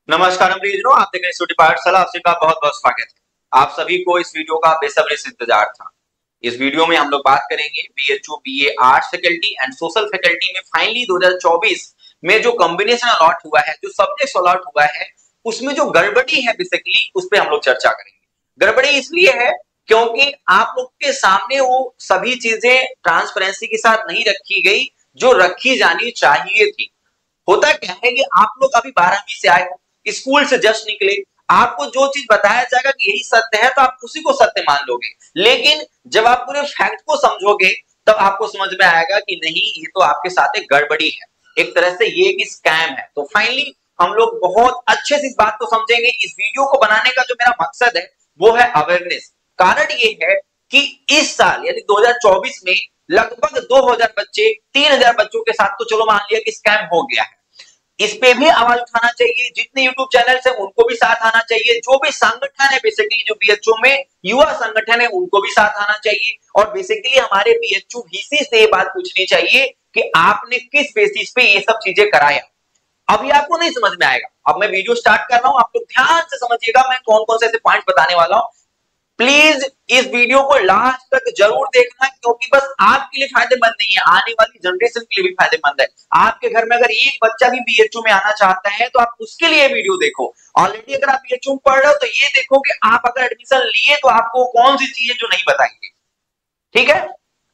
नमस्कार प्रियजनों, आप देख रहे हैं स्टूडियो पाठशाला। आप सभी का बहुत बहुत स्वागत है। आप सभी को इस वीडियो का बेसब्री से इंतजार था। इस वीडियो में हम लोग बात करेंगे BHU BA arts faculty and social faculty में फाइनली 2024 में जो कॉम्बिनेशन अलॉट हुआ है, जो सब्जेक्ट अलॉट हुआ है, उसमें जो गड़बड़ी है बेसिकली उस पर हम लोग चर्चा करेंगे। गड़बड़ी इसलिए है क्योंकि आप लोग के सामने वो सभी चीजें ट्रांसपेरेंसी के साथ नहीं रखी गई जो रखी जानी चाहिए थी। होता क्या है कि आप लोग अभी 12वीं से आए हो, स्कूल से जस्ट निकले, आपको जो चीज बताया जाएगा कि यही सत्य है तो आप उसी को सत्य मान लोगे। लेकिन जब आप पूरे फैक्ट को समझोगे तब आपको समझ में आएगा कि नहीं, ये तो आपके साथ एक गड़बड़ी है, एक तरह से ये एक स्कैम है। तो फाइनली हम लोग बहुत अच्छे से इस बात को समझेंगे। इस वीडियो को बनाने का जो मेरा मकसद है वो है अवेयरनेस। कारण ये है कि इस साल यानी 2024 में लगभग 2000 बच्चे 3000 बच्चों के साथ तो चलो मान लिया कि स्कैम हो गया है। इस पे भी आवाज उठाना चाहिए, जितने यूट्यूब चैनल है उनको भी साथ आना चाहिए, जो भी संगठन है बेसिकली जो बीएचयू में युवा संगठन है उनको भी साथ आना चाहिए। और बेसिकली हमारे बीएचयू वीसी से ये बात पूछनी चाहिए कि आपने किस बेसिस पे ये सब चीजें कराया। अभी आपको नहीं समझ में आएगा। अब मैं वीडियो स्टार्ट कर रहा हूं, आप लोग ध्यान से समझिएगा मैं कौन कौन से ऐसे पॉइंट बताने वाला हूं। प्लीज इस वीडियो को लास्ट तक जरूर देखना, क्योंकि बस आपके लिए फायदेमंद नहीं है, आने वाली जनरेशन के लिए भी फायदेमंद है। आपके घर में अगर एक बच्चा भी बीएचयू में आना चाहता है तो आप उसके लिए वीडियो देखो। ऑलरेडी अगर आप बीएचयू में पढ़ रहे हो तो ये देखो कि आप अगर एडमिशन लिए तो आपको कौन सी चीजें जो नहीं बताएंगे। ठीक है,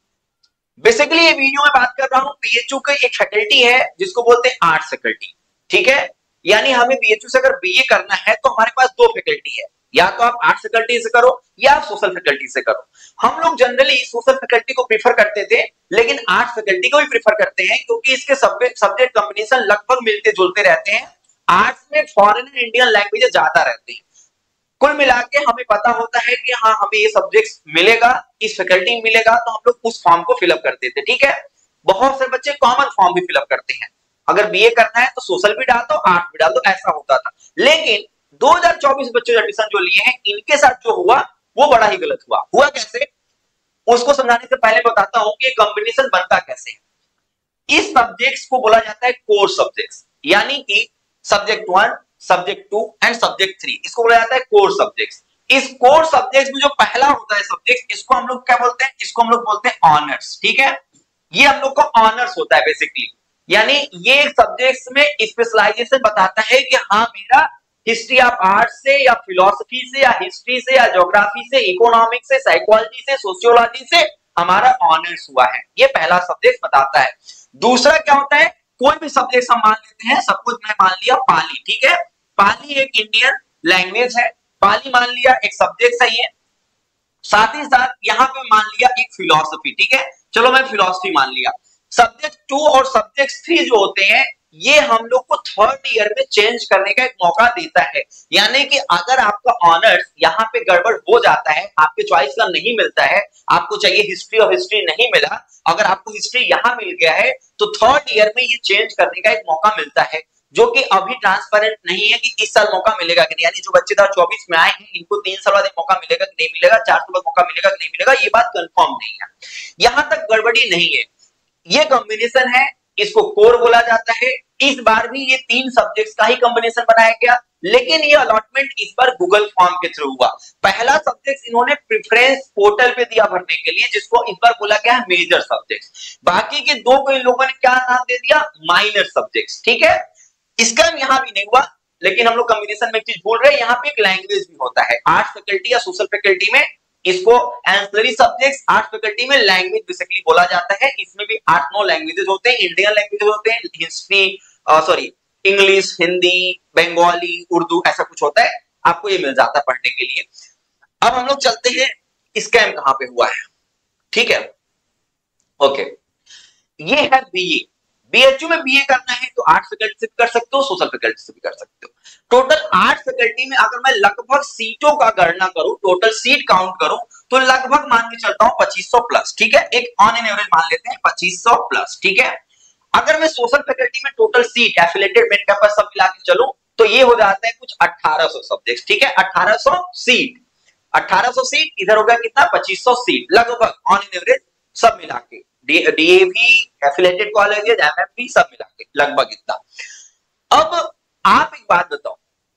बेसिकली ये वीडियो में बात कर रहा हूं बीएचयू की एक फैकल्टी है जिसको बोलते हैं आर्ट्स फैकल्टी। ठीक है, यानी हमें बीएचयू से अगर बीए करना है तो हमारे पास दो फैकल्टी है, या तो आप आर्ट्स फैकल्टी से करो या आप सोशल फैकल्टी से करो। हम लोग जनरली सोशल फैकल्टी को प्रीफर करते थे, लेकिन आर्ट्स फैकल्टी को भी प्रीफर करते हैं क्योंकि इसके सब्जेक्ट कॉम्बिनेशन लगभग मिलते जुलते रहते हैं। आर्ट्स में फॉरेन एंड इंडियन लैंग्वेज ज्यादा रहते हैं। कुल मिला के हमें पता होता है कि हाँ, हमें ये सब्जेक्ट मिलेगा, इस फैकल्टी में मिलेगा, तो हम लोग उस फॉर्म को फिलअप करते थे। ठीक है, बहुत से बच्चे कॉमन फॉर्म भी फिलअप करते हैं। अगर बीए करना है तो सोशल भी डाल दो, आर्ट भी डाल दो, ऐसा होता था। लेकिन 2024 बच्चों ने एडमिशन जो लिए हैं, इनके साथ जो हुआ वो बड़ा ही गलत हुआ। हुआ कैसे, उसको समझाने से पहले बताता हूं कि कॉम्बिनेशन बनता कैसे है। इस सब्जेक्ट्स को बोला जाता है कोर सब्जेक्ट्स, यानी कि सब्जेक्ट 1, सब्जेक्ट 2 एंड सब्जेक्ट 3, इसको बोला जाता है कोर सब्जेक्ट्स। इस कोर सब्जेक्ट्स में जो पहला होता है सब्जेक्ट, इसको हम लोग क्या बोलते हैं, इसको हम लोग बोलते हैं ऑनर्स। ठीक है, ये हम लोग का ऑनर्स होता है बेसिकली, यानी ये सब्जेक्ट्स में स्पेशलाइजेशन बताता है कि हाँ, मेरा हिस्ट्री ऑफ आर्ट से या फिलोसफी से या हिस्ट्री से या ज्योग्राफी से, इकोनॉमिक्स से, साइकोलॉजी से, सोशियोलॉजी से हमारा ऑनर्स हुआ है। ये पहला सब्जेक्ट बताता है। दूसरा क्या होता है, कोई भी सब्जेक्ट हम मान लेते हैं, सब कुछ मैं मान लिया पाली। ठीक है, पाली एक इंडियन लैंग्वेज है, पाली मान लिया एक सब्जेक्ट सही है। साथ ही साथ यहां पे मान लिया एक फिलोसफी। ठीक है, चलो मैं फिलोसफी मान लिया। सब्जेक्ट 2 और सब्जेक्ट 3 जो होते हैं, ये हम लोग को थर्ड ईयर में चेंज करने का एक मौका देता है। यानी कि अगर आपका ऑनर्स यहाँ पे गड़बड़ हो जाता है, आपके चॉइस का नहीं मिलता है, आपको चाहिए हिस्ट्री और हिस्ट्री नहीं मिला, अगर आपको हिस्ट्री यहाँ मिल गया है तो थर्ड ईयर में ये चेंज करने का एक मौका मिलता है, जो कि अभी ट्रांसपेरेंट नहीं है कि इस साल मौका मिलेगा कि नहीं। यानी जो बच्चे 2024 में आए हैं, इनको 3 साल बाद मौका मिलेगा कि नहीं मिलेगा, 4 साल बाद मौका मिलेगा कि नहीं मिलेगा, ये बात कंफर्म नहीं है। यहां तक गड़बड़ी नहीं है। ये कॉम्बिनेशन है, इसको कोर बोला जाता है। इस बार भी ये 3 सब्जेक्ट्स का ही कॉम्बिनेशन बनाया गया, लेकिन ये अलॉटमेंट इस बार गूगल फॉर्म के थ्रू हुआ। पहला सब्जेक्ट इन्होंने प्रेफरेंस पोर्टल पे दिया भरने के लिए, जिसको इस बार बोला गया है मेजर सब्जेक्ट्स। बाकी के दो को इन लोगों ने क्या नाम दे दिया, माइनर सब्जेक्ट्स। ठीक है, इसका यहां भी नहीं हुआ, लेकिन हम लोग कॉम्बिनेशन में एक चीज भूल रहे हैं, यहाँ पे एक लैंग्वेज भी होता है। आर्ट्स फैकल्टी या सोशल फैकल्टी में इसको एंसिलरी सब्जेक्ट्स, आर्ट्स फैकल्टी में लैंग्वेज बेसिकली बोला जाता है। इसमें भी 8-9 लैंग्वेजेस होते हैं, इंडियन लैंग्वेजेस होते हैं, history sorry English, Hindi, Bengali, Urdu, ऐसा कुछ होता है, आपको ये मिल जाता है पढ़ने के लिए। अब हम लोग चलते हैं स्कैम कहां पे हुआ है। ठीक है, ओके, ये है बीए। बीएचयू में बीए करना है तो आर्ट्स फैकल्टी से भी कर सकते हो, सोशल फैकल्टी से भी कर सकते हो। टोटल आर्ट्स फैकल्टी में अगर मैं लगभग सीटों का गणना करूं, टोटल सीट काउंट करूं, तो लगभग मान के चलता हूं 2500 प्लस। ठीक है, एक ऑन एन एवरेज मान लेते हैं 2500 प्लस। ठीक है, अगर मैं सोशल फैकल्टी में total seat affiliated main campus सब मिला के चलूं तो ये हो जाता है कुछ 1800 सब्जेक्ट। ठीक है, 1800 सीट, 1800 सीट इधर हो गया कितना, 2500 सीट लगभग ऑन एन एवरेज सब मिला के, डीएवी, एफिलेटेड कॉलेजेस, एमएफपी सब मिला के लगभग इतना। अब आप एक बात बताओ,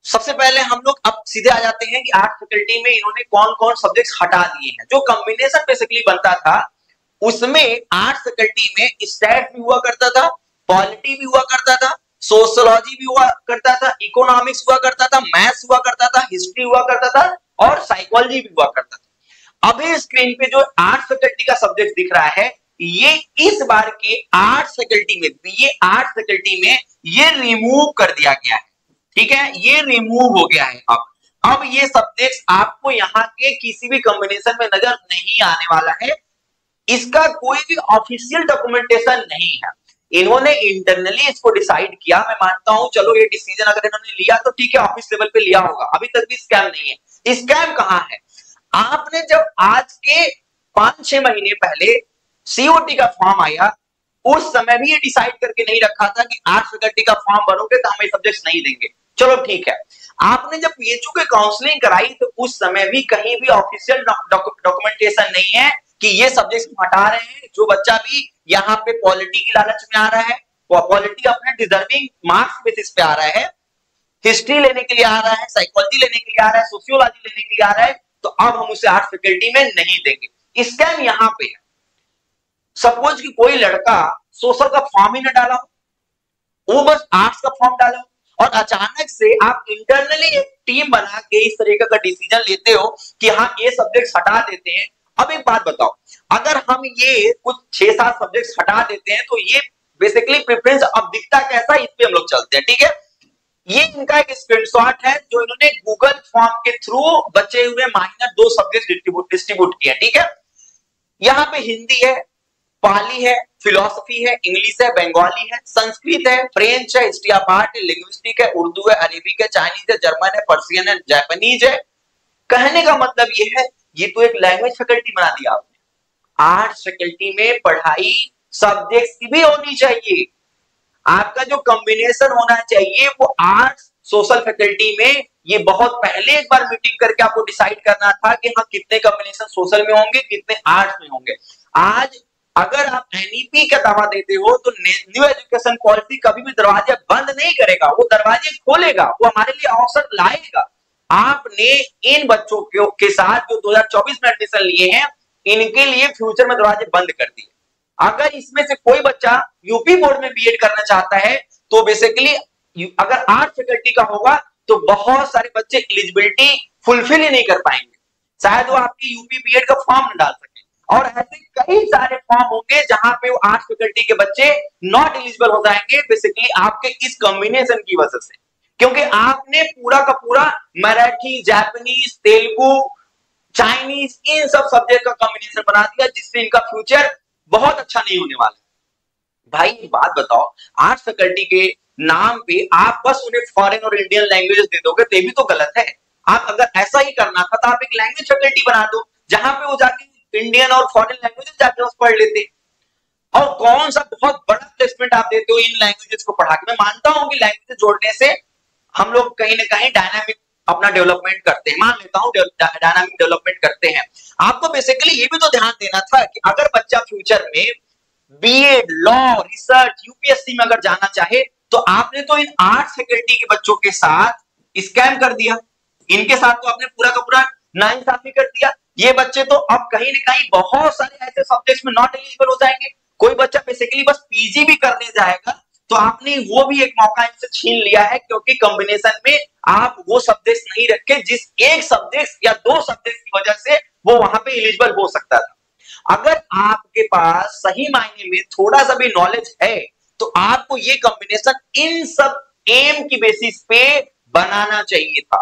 सबसे पहले हम लोग अब सीधे आ जाते हैं कि आर्ट फैकल्टी में इन्होंने कौन कौन सब्जेक्ट्स हटा दिए हैं। जो कॉम्बिनेशन बेसिकली बनता था उसमें आर्ट फैकल्टी में स्टैट भी हुआ करता था, पॉलिटी भी हुआ करता था, सोशियोलॉजी भी हुआ करता था, इकोनॉमिक्स हुआ करता था, मैथ्स हुआ करता था, हिस्ट्री हुआ करता था और साइकोलॉजी भी हुआ करता था। अभी स्क्रीन पे जो आर्ट फैकल्टी का सब्जेक्ट दिख रहा है ये इस बार के आर्ट फैकल्टी में, बीए आर्ट फैकल्टी में ये रिमूव कर दिया गया है। ठीक है, ये रिमूव हो गया है। अब ये सब्जेक्ट्स आपको यहाँ के किसी भी कॉम्बिनेशन में नजर नहीं आने वाला है। इसका कोई भी ऑफिशियल डॉक्यूमेंटेशन नहीं है, इन्होंने इंटरनली इसको डिसाइड किया। मैं मानता हूं चलो ये डिसीजन अगर इन्होंने लिया तो ठीक है, ऑफिस लेवल पे लिया होगा, अभी तक भी स्कैम नहीं है। स्कैम कहां है? आपने जब आज के 5-6 महीने पहले सीओटी का फॉर्म आया उस समय भी ये डिसाइड करके नहीं रखा था कि आर्ट फैकल्टी का फॉर्म भरोगे तो हम ये सब्जेक्ट्स नहीं देंगे। चलो ठीक है, आपने जब पीएचयू की काउंसलिंग कराई तो उस समय भी कहीं भी ऑफिशियल डॉक्यूमेंटेशन नहीं है कि ये सब्जेक्ट्स हटा रहे हैं। जो बच्चा भी यहाँ पे पॉलिटी की लालच में आ रहा है, पॉलिटी अपने डिजर्विंग मार्क्स बेसिस पे आ रहा है, हिस्ट्री लेने के लिए आ रहा है, साइकोलॉजी लेने के लिए आ रहा है, सोशियोलॉजी लेने के लिए आ रहा है, तो अब हम उसे आर्ट फैकल्टी में नहीं देंगे। स्कैम यहाँ पे है। सपोज कि कोई लड़का सोशल का फॉर्म ही न डाला हो, वो बस आर्ट्स का फॉर्म डाला हो और अचानक से आप इंटरनली एक टीम बना के इस तरीके का डिसीजन लेते हो कि हाँ ये सब्जेक्ट्स हटा देते हैं। अब एक बात बताओ, अगर हम ये कुछ 6-7 सब्जेक्ट्स हटा देते हैं तो ये बेसिकली प्रेफरेंस अब दिखता कैसा, इस पे हम लोग चलते हैं। ठीक है, ये इनका एक स्क्रीनशॉट है जो इन्होंने गूगल फॉर्म के थ्रू बचे हुए माइनर 2 सब्जेक्ट डिस्ट्रीब्यूट किए। ठीक है, यहाँ पे हिंदी है, पाली है, फिलोसफी है, इंग्लिश है, बंगाली है, संस्कृत है, फ्रेंच है, हिस्ट्री ऑफ आर्ट है, लिंग्विस्टिक है, उर्दू है, अरेबिक है, चाइनीज है, जर्मन है, पर्शियन है, जापानीज है। कहने का मतलब ये है, ये तो एक लैंग्वेज फैकल्टी बना दिया आपने। आर्ट्स फैकल्टी में पढ़ाई सब्जेक्ट्स की भी होनी चाहिए। आपका जो कॉम्बिनेशन होना चाहिए वो आर्ट्स सोशल फैकल्टी में, ये बहुत पहले एक बार मीटिंग करके आपको डिसाइड करना था कि हाँ कितने कॉम्बिनेशन सोशल में होंगे, कितने आर्ट्स में होंगे। आज अगर आप एनईपी का दावा देते हो तो न्यू एजुकेशन पॉलिसी कभी भी दरवाजे बंद नहीं करेगा, वो दरवाजे खोलेगा, वो हमारे लिए अवसर लाएगा। आपने इन बच्चों के साथ जो 2024 में एडमिशन लिए हैं इनके लिए फ्यूचर में दरवाजे बंद कर दिए। अगर इसमें से कोई बच्चा यूपी बोर्ड में बीएड करना चाहता है तो बेसिकली अगर आर्ट फैकल्टी का होगा तो बहुत सारे बच्चे एलिजिबिलिटी फुलफिल ही नहीं कर पाएंगे, शायद वो आपकी यूपी बीएड का फॉर्म न डाल सके। और ऐसे कई सारे फॉर्म होंगे जहां पे वो आर्ट फैकल्टी के बच्चे नॉट एलिजिबल हो जाएंगे बेसिकली आपके इस कॉम्बिनेशन की वजह से, क्योंकि आपने पूरा का पूरा मराठी, जापानीज, तेलुगु, चाइनीज इन सब सब्जेक्ट का कॉम्बिनेशन बना दिया जिससे इनका फ्यूचर बहुत अच्छा नहीं होने वाला। भाई एक बात बताओ, आर्ट फैकल्टी के नाम पे आप बस उन्हें फॉरेन और इंडियन लैंग्वेजेस दे दोगे तो ये भी तो गलत है। आप अगर ऐसा ही करना था तो आप एक लैंग्वेज फैकल्टी बना दो जहां पे वो जाके इंडियन और फॉरेन लैंग्वेजेस जाके बस पढ़ लेते। और कौन सा बहुत बड़ा प्लेसमेंट आप देते हो इन लैंग्वेजेस को पढ़ा के। मैं मानता हूं कि लैंग्वेज जोड़ने से हम लोग कहीं ना कहीं डायनामिक अपना डेवलपमेंट करते हैं, मान लेता हूं डायनामिक डेवलपमेंट करते हैं। आपको बेसिकली ये भी तो ध्यान देना था कि अगर बच्चा फ्यूचर में बीएड, लॉ, रिसर्च, यूपीएससी में अगर जाना चाहे तो आपने तो इन आर्ट फैकल्टी के बच्चों के साथ स्कैम कर दिया, इनके साथ तो आपने पूरा का पूरा नाइंसाफी कर दिया। ये बच्चे तो अब कहीं ना कहीं बहुत सारे ऐसे सब्जेक्ट्स में नॉट एलिजिबल हो जाएंगे। कोई बच्चा बेसिकली बस पीजी भी करने जाएगा तो आपने वो भी एक मौका इनसे छीन लिया है, क्योंकि कॉम्बिनेशन में आप वो सब्जेक्ट्स नहीं रखे जिस एक सब्जेक्ट या 2 सब्जेक्ट की वजह से वो वहां पे एलिजिबल हो सकता था। अगर आपके पास सही मायने में थोड़ा सा भी नॉलेज है तो आपको ये कॉम्बिनेशन इन सब एम की बेसिस पे बनाना चाहिए था।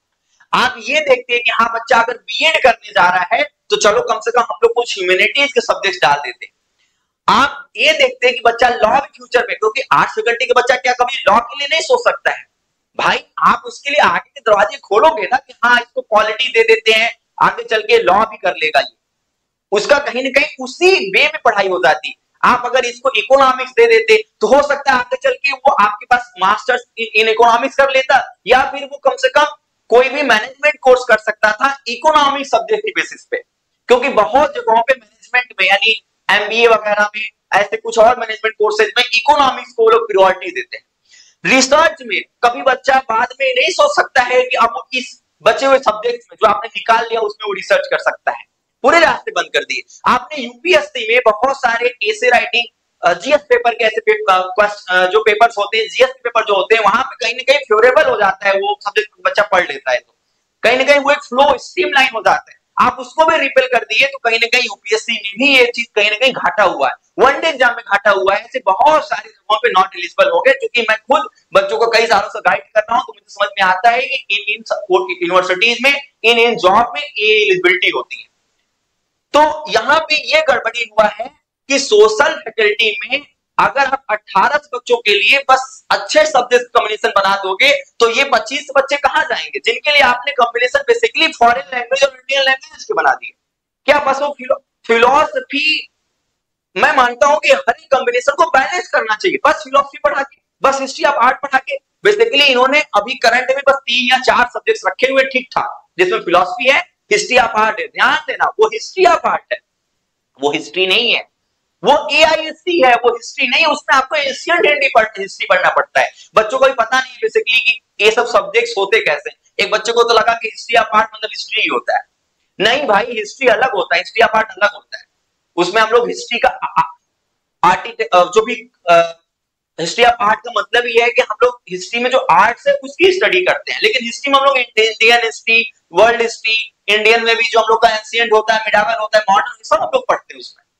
आप ये देखते हैं कि हाँ बच्चा अगर बीएड करने जा रहा है तो चलो कम से कम हम लोग कुछ ह्यूमैनिटीज के सब्जेक्ट डाल देते हैं। आप ये देखते हैं कि बच्चा लॉ भी फ्यूचर में, क्योंकि आर्ट फैकल्टी के बच्चा क्या कभी लॉ के लिए नहीं सोच सकता है भाई, आप उसके लिए आगे के दरवाजे खोलोगे ना कि हाँ इसको क्वालिटी दे देते हैं, आगे चल के लॉ भी कर लेगा ये, उसका कहीं ना कहीं उसी वे में पढ़ाई हो जाती। आप अगर इसको इकोनॉमिक्स दे देते तो हो सकता है आगे चल के वो आपके पास मास्टर्स इन इकोनॉमिक्स कर लेता, या फिर वो कम से कम कोई भी मैनेजमेंट कोर्स कर सकता था इकोनॉमिक सब्जेक्ट की बेसिस पे, क्योंकि बहुत जगहों पे मैनेजमेंट में यानी एमबीए वगैरह में ऐसे कुछ और मैनेजमेंट कोर्सेज में इकोनॉमिक्स को लोग प्रायोरिटी देते हैं। रिसर्च में कभी बच्चा बाद में नहीं सोच सकता है कि अब इस बचे हुए सब्जेक्ट में जो आपने निकाल लिया उसमें वो रिसर्च कर सकता है। पूरे रास्ते बंद कर दिए आपने। यूपीएससी में बहुत सारे ऐसे राइटिंग जीएस पेपर के ऐसे जो पेपर्स होते हैं, जीएस पेपर जो होते हैं, वहां पे कहीं ना कहीं फेवरेबल हो जाता है, वो सब्जेक्ट बच्चा पढ़ लेता है, तो कहीं ना कहीं वो एक फ्लो स्ट्रीमलाइन हो जाता है। आप उसको भी रिपेल कर दिए तो कहीं ना कहीं यूपीएससी में भी ये चीज कहीं ना कहीं घाटा हुआ है, वनडे एग्जाम में घाटा हुआ है। ऐसे बहुत सारी जगहों पे नॉट एलिजिबल हो गए, क्योंकि मैं खुद बच्चों को कई सालों से गाइड कर रहा हूं, तो मुझे समझ में आता है कि इन यूनिवर्सिटीज में इन जॉब में ये एलिजिबिलिटी होती है। तो यहां पे ये गड़बड़ी हुआ है कि सोशल फैकल्टी में अगर आप 18 बच्चों के लिए बस अच्छे सब्जेक्ट कॉम्बिनेशन बना दोगे तो ये 25 बच्चे कहां जाएंगे जिनके लिए आपने कॉम्बिनेशन बेसिकली फॉरेन लैंग्वेज और इंडियन लैंग्वेज के बना दिए। क्या बस वो फिलोसफी, मैं मानता हूं कि हर एक कॉम्बिनेशन को बैलेंस करना चाहिए, बस फिलोसफी पढ़ा के, बस हिस्ट्री ऑफ आर्ट पढ़ा के। बेसिकली इन्होंने अभी करंट में बस 3 या 4 सब्जेक्ट्स रखे हुए ठीक ठाक, जिसमें फिलोसफी है, हिस्ट्री ऑफ आर्ट है। ध्यान देना, वो हिस्ट्री ऑफ आर्ट है, वो हिस्ट्री नहीं है, वो एआईएससी है, वो हिस्ट्री नहीं है। उसमें आपको एशियन हिस्ट्री पढ़ना पड़ता है। बच्चों को भी पता नहीं बेसिकली कि ये सब सब्जेक्ट्स होते कैसे। एक बच्चे को तो लगा कि हिस्ट्री ऑफ आर्ट मतलब हिस्ट्री ही होता है। नहीं भाई, हिस्ट्री अलग होता है, हिस्ट्री ऑफ आर्ट अलग होता है। उसमें हम लोग हिस्ट्री का जो भी हिस्ट्री ऑफ आर्ट का मतलब ये है कि हम लोग हिस्ट्री में जो आर्ट्स है उसकी स्टडी करते हैं, लेकिन हिस्ट्री में हम लोग Indian history, world history, Indian में भी जो हम लोग का एंशिएंट होता है, मिडावल होता है, मॉडर्न, सब हम लोग पढ़ते हैं उसमें।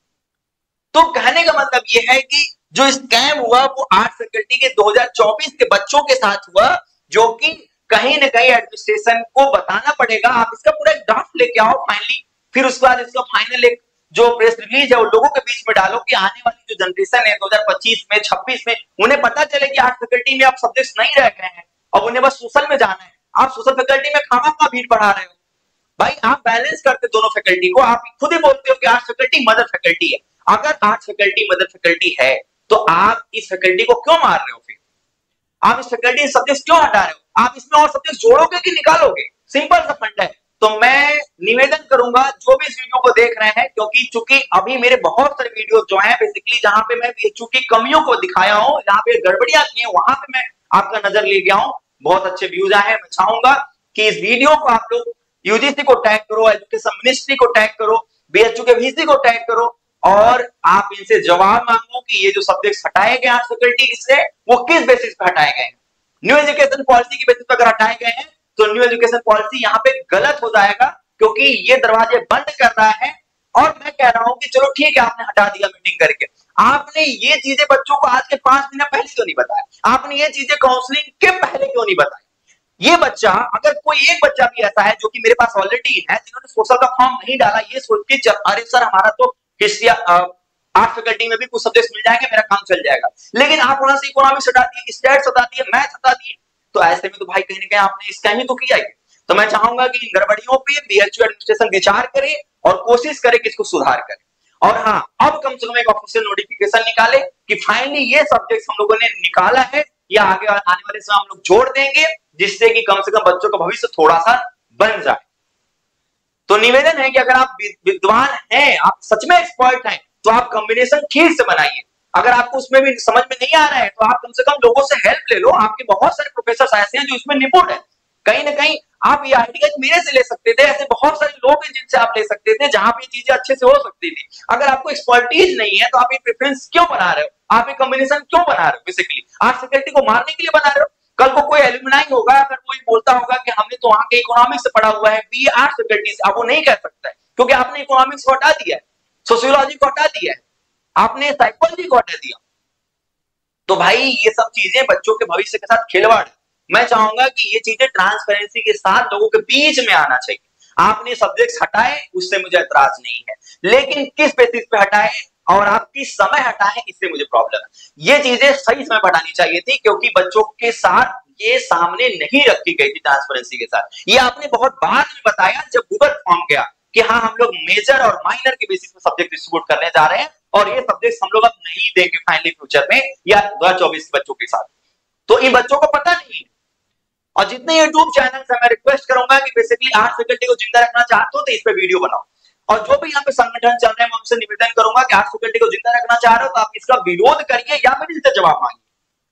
तो कहने का मतलब ये है कि जो स्कैम हुआ वो आर्ट फैकल्टी के 2024 के बच्चों के साथ हुआ, जो कि कहीं ना कहीं एडमिनिस्ट्रेशन को बताना पड़ेगा। आप इसका पूरा एक ड्राफ्ट लेके आओ फाइनली, फिर उसके बाद इसका फाइनल एक जो प्रेस रिलीज है वो लोगों के बीच में डालो कि आने वाली जो जनरेशन है 2025 में 26 में उन्हें पता चले कि आर्ट फैकल्टी में आप सब्जेक्ट्स नहीं रह गए हैं और उन्हें बस सोशल में जाना है। आप सोशल फैकल्टी में खामा भीड़ बढ़ा रहे हो। भाई आप बैलेंस करते दोनों फैकल्टी को। आप खुद ही बोलते हो कि आर्ट फैकल्टी मदर फैकल्टी है। अगर आर्ट फैकल्टी मदर फैकल्टी है तो आप इस फैकल्टी को क्यों मार रहे हो? फिर आप इस फैकल्टी सब्जेक्ट क्यों हटा रहे हो? आप इसमें और सब्जेक्ट जोड़ोगे कि निकालोगे? सिंपल सा फंडा है। तो मैं निवेदन करूंगा जो भी इस वीडियो को देख रहे हैं, क्योंकि चूंकि अभी मेरे बहुत सारे वीडियो जो हैं बेसिकली जहां पे मैं बीएचयू की कमियों को दिखाया हूं, जहां पे गड़बड़ियां की हैं, वहां पे मैं आपका नजर ले गया हूं। बहुत अच्छे व्यूज आए हैं। मैं चाहूंगा कि इस वीडियो को आप लोग यूजीसी को टैग करो, एजुकेशन मिनिस्ट्री को टैग करो, बीएचयू के वीसी को टैग करो और आप इनसे जवाब मांगो कि ये जो सब्जेक्ट हटाए गए आर्ट फैकल्टी से वो किस बेसिस पे हटाए गए हैं। न्यू एजुकेशन पॉलिसी की बेसिस पर अगर हटाए गए हैं तो न्यू एजुकेशन पॉलिसी यहाँ पे गलत हो जाएगा, क्योंकि ये दरवाजे बंद कर रहा है। और मैं कह रहा हूं कि चलो ठीक है, आपने हटा दिया मीटिंग करके, आपने ये चीजें बच्चों को आज के 5 महीने पहले क्यों नहीं बताया? आपने ये चीजें काउंसलिंग के पहले क्यों नहीं बताई? ये बच्चा, अगर कोई एक बच्चा भी ऐसा है जो कि मेरे पास ऑलरेडी है, जिन्होंने सोशल का फॉर्म नहीं डाला, ये सोच के अरे सर हमारा तो हिस्ट्री आर्ट फैकल्टी में भी कुछ सब्जेक्ट मिल जाएंगे, मेरा काम चल जाएगा, लेकिन आप वहां से इकोनॉमिक्स हटा दिए, स्टैट्स हटा दिए, मैथ हटा दिए, तो ऐसे में तो भाई कहीं ना कहीं आपने स्कैम ही तो किया है। तो मैं चाहूंगा कि इन गड़बड़ियों पे बीएचयू एडमिनिस्ट्रेशन विचार करे और कोशिश करे कि इसको सुधार करे। और हाँ, अब कम से कम एक ऑफिशियल नोटिफिकेशन निकाले कि फाइनली ये सब्जेक्ट हम लोगों ने निकाला है या आगे आने वाले समय हम लोग जोड़ देंगे, जिससे कि कम से कम बच्चों का भविष्य थोड़ा सा बन जाए। तो निवेदन है कि अगर आप विद्वान हैं, आप सच में एक्सपर्ट हैं, तो आप कॉम्बिनेशन ठीक से बनाइए। अगर आपको उसमें भी समझ में नहीं आ रहा है तो आप कम से कम लोगों से हेल्प ले लो। आपके बहुत सारे प्रोफेसर ऐसे हैं जो इसमें निपुण है। कहीं ना कहीं आप ये आइडियाज मेरे से ले सकते थे, ऐसे बहुत सारे लोग हैं जिनसे आप ले सकते थे, जहां पे चीजें अच्छे से हो सकती थी। अगर आपको एक्सपर्टीज नहीं है तो आप ये प्रेफरेंस क्यों बना रहे हो? आप ये कॉम्बिनेशन क्यों बना रहे हो? बेसिकली आर्ट फैकल्टी को मारने के लिए बना रहे हो। कल को कोई एल्यूमिनाई होगा, अगर कोई बोलता होगा कि हमने तो वहां के इकोनॉमिक्स से पढ़ा हुआ है, बी आर्ट फैकल्टी से, आप वो नहीं कह सकता है, क्योंकि आपने इकोनॉमिक्स को हटा दिया है, सोशियोलॉजी को हटा दिया है, आपने साइकोलॉजी को हटा दिया। तो भाई ये सब चीजें बच्चों के भविष्य के साथ खिलवाड़ है। मैं चाहूंगा कि ये चीजें ट्रांसपेरेंसी के साथ लोगों के बीच में आना चाहिए। आपने सब्जेक्ट्स हटाए, उससे मुझे एतराज नहीं है, लेकिन किस बेसिस पे हटाए और आप किस समय हटाए, इससे मुझे प्रॉब्लम है। ये चीजें सही समय पर हटानी चाहिए थी, क्योंकि बच्चों के साथ ये सामने नहीं रखी गई थी ट्रांसपेरेंसी के साथ। ये आपने बहुत बाद में बताया जब गूगल फॉर्म गया कि हाँ हम लोग मेजर और माइनर के बेसिस पे सब्जेक्ट डिस्ट्रीब्यूट करने जा रहे हैं और ये सब्जेक्ट हम लोग अब नहीं देंगे फाइनली फ्यूचर में या 2024 के बच्चों के साथ। तो इन बच्चों को पता नहीं। और जितने यूट्यूब चैनल है मैं रिक्वेस्ट करूंगा कि बेसिकली आर्ट फैकल्टी को जिंदा रखना चाहते हो तो इस पे वीडियो बनाओ। और जो भी यहाँ पे संगठन चल रहे हैं मैं उनसे निवेदन करूंगा कि आर्ट फैकल्टी को जिंदा रखना चाह रहे हो तो आप इसका विरोध करिए या फिर इसका जवाब मांगिए।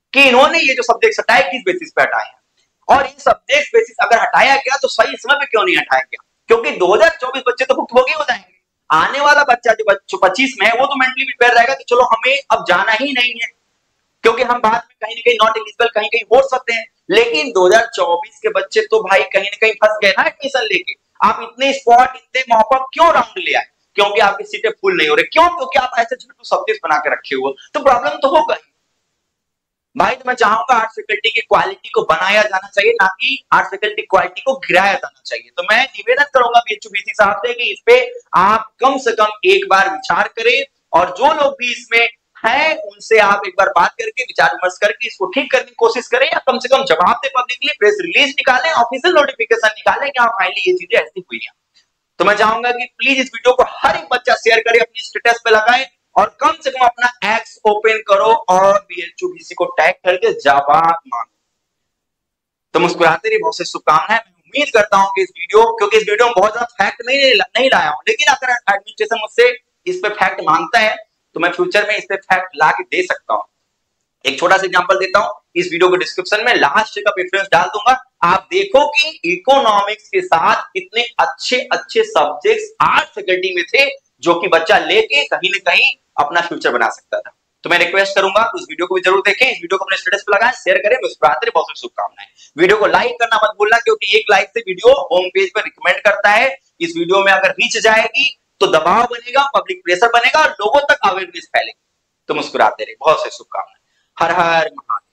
कि इन्होंने ये जो सब्जेक्ट हटाए किस बेसिस पे हटाए, और ये सब्जेक्ट बेसिस अगर हटाया गया तो सही समय पे क्यों नहीं हटाया गया, क्योंकि 2024 बच्चे तो भुक्तभोगी हो जाएंगे। आने वाला बच्चा जो 25 में है वो तो मेंटली प्रिपेयर रहेगा कि चलो हमें अब जाना ही नहीं है, क्योंकि हम बाद में कहीं ना कहीं नॉट एलिजिबल कहीं कहीं हो सकते हैं। लेकिन 2024 के बच्चे तो भाई कहीं ना कहीं फंस गए ना एडमिशन लेके। आप इतने स्पॉट इतने मौका क्यों राउंड ले आए, क्योंकि आपकी सीटें फुल नहीं हो रही, क्यों, क्योंकि आप ऐसे छोटे सब्जेक्ट बना के रखे हुए, तो प्रॉब्लम तो होगा ही भाई। तो मैं चाहूंगा आर्ट्स फैकल्टी की क्वालिटी को बनाया जाना चाहिए, ना कि आर्ट्स फैकल्टी क्वालिटी को गिराया जाना चाहिए। तो मैं निवेदन करूंगा बीएचयू बीसी साहब से कि इस पे आप कम से कम एक बार विचार करें, और जो लोग भी इसमें हैं उनसे आप एक बार बात करके विचार विमर्श करके इसको ठीक करने की कोशिश करें, या कम से कम जवाब दे पब्लिकली, प्रेस रिलीज निकालें, ऑफिशियल नोटिफिकेशन निकालें कि हाँ फाइनली ये चीजें ऐसी हुई है। तो मैं चाहूंगा कि प्लीज इस वीडियो को हर एक बच्चा शेयर करे, अपनी स्टेटस पे लगाए, और कम से कम अपना एक्स ओपन करो और बीएचयू बीसी को टैग करके जवाब मांगो। तो मुस्कुराते रहिए, बहुत से शुभकामनाएं। मैं उम्मीद करता हूं कि इस वीडियो, क्योंकि इस वीडियो में बहुत ज्यादा फैक्ट नहीं लाया हूं, लेकिन अगर एडमिनिस्ट्रेशन मुझसे इस पे फैक्ट मांगता है तो मैं फ्यूचर में इस पे फैक्ट ला के दे सकता हूं। एक छोटा सा एग्जांपल देता हूं, इस वीडियो के डिस्क्रिप्शन में लास्ट का रेफरेंस डाल दूंगा, आप देखो कि इकोनॉमिक्स के साथ कितने अच्छे अच्छे सब्जेक्ट्स आर्ट्स फैकल्टी में थे, जो कि बच्चा लेके कहीं ना कहीं अपना फ्यूचर बना सकता था। तो मैं रिक्वेस्ट करूंगा उस वीडियो को भी जरूर देखें, इस वीडियो को अपने स्टेटस पे लगाएं, शेयर करें, मुस्कुराते रहिए, बहुत शुभकामनाएं। वीडियो को लाइक करना मत भूलना, क्योंकि एक लाइक से वीडियो होम पेज पर रिकमेंड करता है। इस वीडियो में अगर रीच जाएगी तो दबाव बनेगा, पब्लिक प्रेशर बनेगा और लोगों तक अवेयरनेस फैलेगी। तो मुस्कुराते रहिए, बहुत से शुभकामनाएं। हर हर महादेव।